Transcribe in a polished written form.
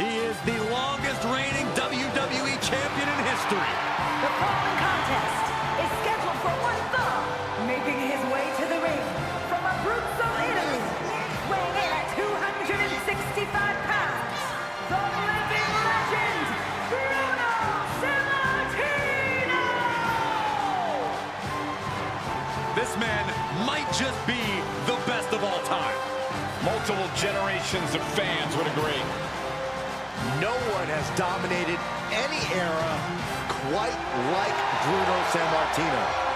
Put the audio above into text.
He is the longest reigning WWE champion in history. The following contest is scheduled for one fall, making his way to the ring from Abruzzo, Italy, weighing in at 265 pounds, the living legend, Bruno Sammartino! This man might just be the best of all time. Multiple generations of fans would agree. No one has dominated any era quite like Bruno Sammartino.